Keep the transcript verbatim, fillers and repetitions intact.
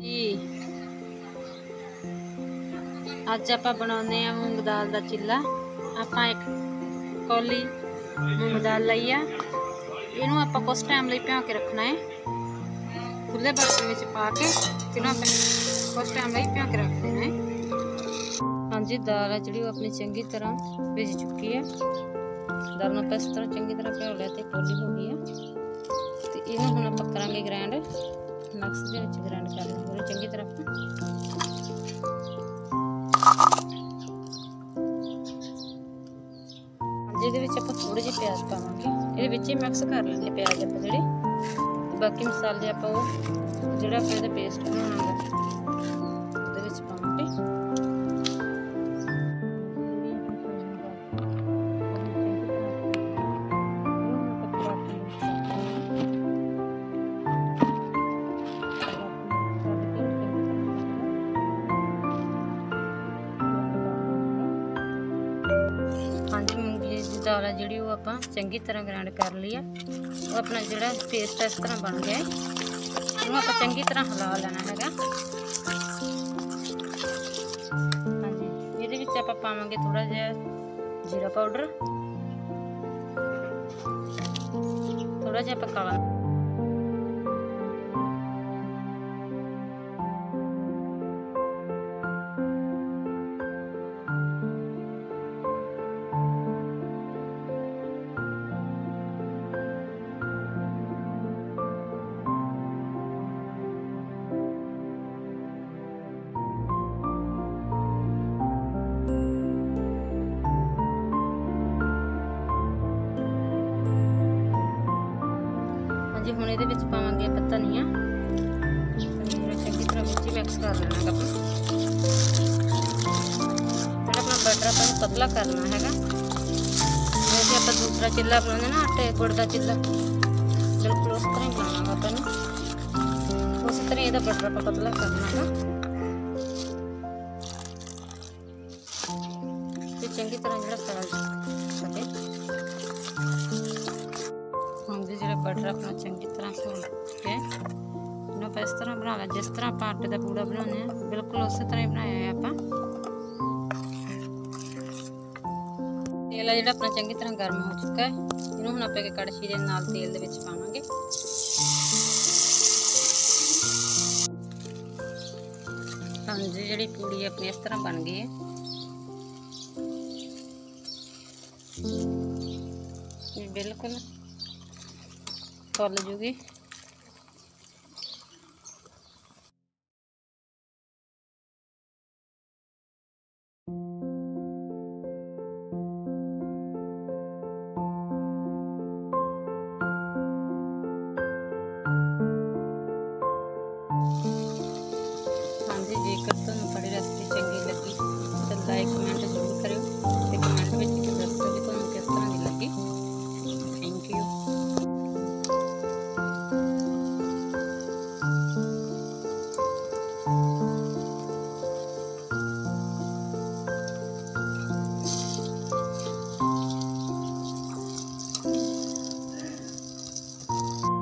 ਜੀ ਅੱਜ ਆਪਾਂ ਬਣਾਉਂਦੇ ਆ ਮੂੰਗ ਦਾਲ ਦਾ ਚਿੱਲਾ। ਆਪਾਂ ਇੱਕ ਕੌਲੀ ਮੂੰਗ ਦਾਲ ਲਈ ਆ, ਇਹਨੂੰ ਆਪਾਂ ਕੁछ ਟਾਈਮ ਲਈ ਭਿਓ ਕੇ ਰੱਖਣਾ ਹੈ। ਖੁੱਲੇ ਬਰਤਨ ਵਿੱਚ ਪਾ ਕੇ ਇਹਨੂੰ ਆਪਾਂ कुछ टाइम ਲਈ ਭਿਓ ਕੇ ਰੱਖ ਦੇਣਾ है। हाँ जी, दाल है जी अपनी चंगी तरह भिज चुकी है। दाल में इस तरह चंगी तरह भ्यो लिया तो कौली हो गई है। तो इन्हें हम आप करांगे ग्राइंड, मिक्स के ग्राइंड कर लेंगे पूरी चंगी तरह। ਜਿਹਦੇ ਵਿੱਚ ਆਪਾਂ ਥੋੜੇ ਜਿਹੇ ਪਿਆਜ਼ ਪਾਵਾਂਗੇ, ਇਹਦੇ ਵਿੱਚ ਹੀ ਮਿਕਸ ਕਰ ਲੈਣੇ ਪਿਆਜ਼ ਆਪਾਂ ਜਿਹੜੇ। ਬਾਕੀ ਮਸਾਲੇ ਆਪਾਂ ਉਹ ਜਿਹੜਾ ਆਪਾਂ ਇਹਦਾ ਪੇਸਟ ਬਣਾਉਣਾ ਉਹਦੇ ਵਿੱਚ ਪਾਵਾਂਗੇ। हाँ जी, मूंगी की दाल है जी आप चंगी तरह ग्राइंड कर ली है। वो अपना जो पेस्ट इस तरह बन गया है, आप चंगी तरह हिला लेना है। हाँ जी, ये आप पावे थोड़ा जहा जीरा पाउडर, थोड़ा जहा आप काला जी। हम ये पावे आप धनिया, चंगी तरह मिर्ची मिक्स कर लेना है। अपना बटर अपन पतला करना है। जैसे आप दूसरा चिल्ला बनाते ना आटे गुड़ का चिल्ला, बिल्कुल उस तरह ही बनाना अपन, उस तरह यदा बटर आप पतला करना है। तो चंगी तरह जो तला सके। बटर अपना चंगी तरह घोल के आप इस तरह बना ला, जिस तरह आप आटे का पूड़ा बनाने हैं बिल्कुल उस तरह ही बनाया है। आप तेल है जो अपना चंगी तरह गर्म हो चुका है, इन्हों हम आप कड़छी के नाल तेल दे विच पावांगे। हाँ जी, जी पूड़ी अपनी इस तरह बन गई है। बिल्कुल फुल जूगी।